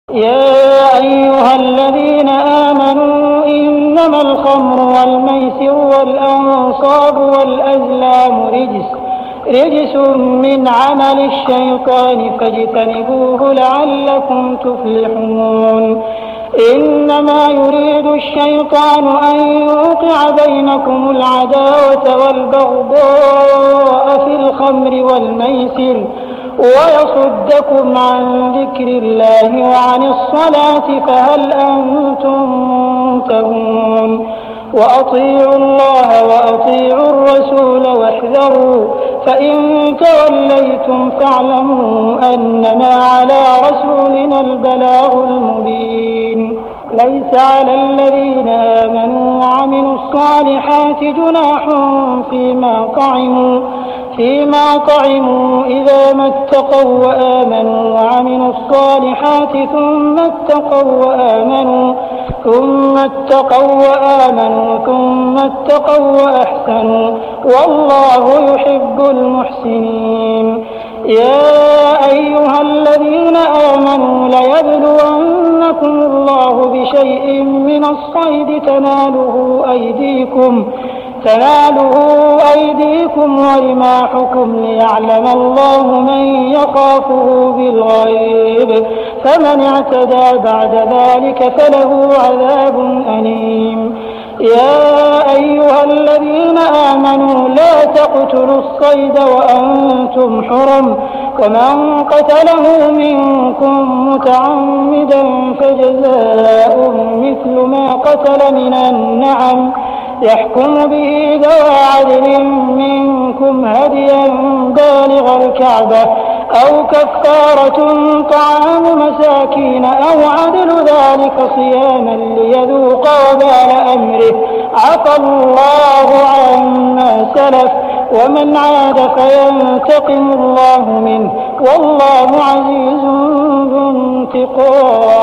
يا أيها الذين آمنوا إنما الخمر والميسر والأنصاب والأزلام رجس من عمل الشيطان فاجتنبوه لعلكم تفلحون. إنما يريد الشيطان أن يوقع بينكم العداوة والبغضاء في الخمر والميسر ويصدكم عن ذكر الله وعن الصلاة فهل أنتم منتهون. وأطيعوا الله وأطيعوا الرسول واحذروا فإن توليتم فاعلموا أنما على رسولنا البلاغ المبين. ليس على الذين آمنوا وعملوا الصالحات جناح فيما طعموا إذا ما اتقوا وآمنوا وعملوا الصالحات ثم اتقوا وأحسنوا والله يحب المحسنين. يا أيها الذين آمنوا ليبلونكم الله بشيء من الصيد تناله أيديكم ورماحكم ليعلم الله من يخافه بالغيب فمن اعتدى بعد ذلك فله عذاب أليم. يا أيها الذين آمنوا لا تقتلوا الصيد وأنتم حرم ومن قتله منكم متعمدا فجزاء مثل ما قتل من النعم يحكم به ذوى عدل منكم هديا بالغ الكعبة أو كفارة طعام مساكين أو عدل ذلك صياما ليذوق وبال أمره عفى الله عما سلف ومن عاد فينتقم الله منه والله عزيز ذو انتقام.